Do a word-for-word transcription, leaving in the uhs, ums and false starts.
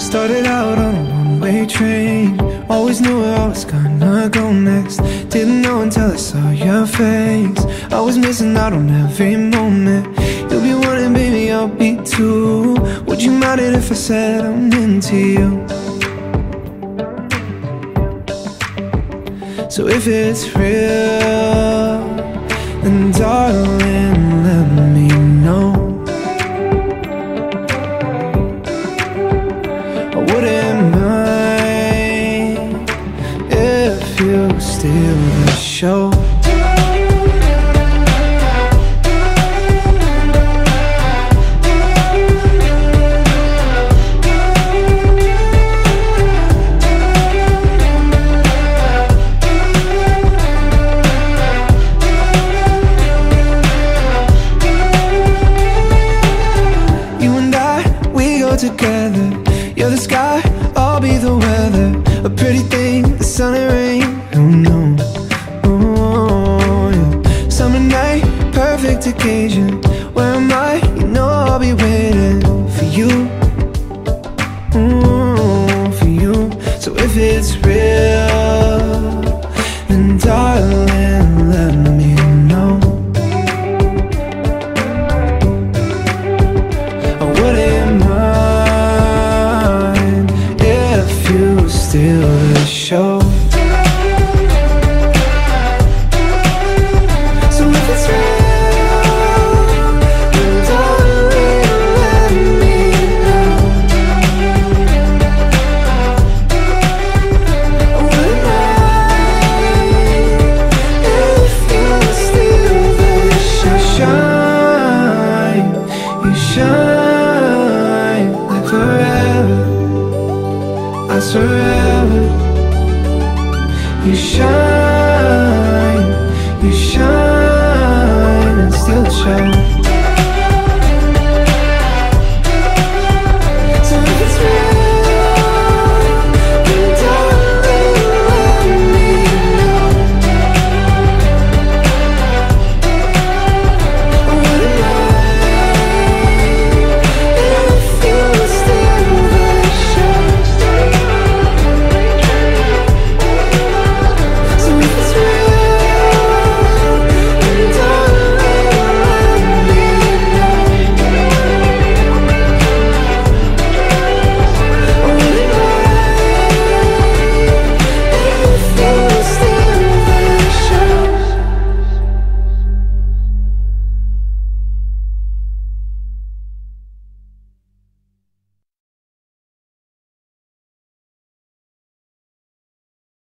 Started out on a one-way train, always knew where I was gonna go next. Didn't know until I saw your face. I was missing out on every moment. You'll be wanting, baby, I'll be too. Would you mind it if I said I'm into you? So if it's real, then darling, let me know. I wouldn't mind if you steal the show. Together, you're the sky, I'll be the weather. A pretty thing, the sun and rain, who knows? Oh, yeah. Summer night, perfect occasion. Where am I? You know I'll be waiting for you, oh, for you. So if it's real, then darling, let me know. I wouldn't mind steal the show. So if it's real, then darling, let me know. I wouldn't mind if you steal the show. Shine, you shine like forever. I forever. You shine, you shine.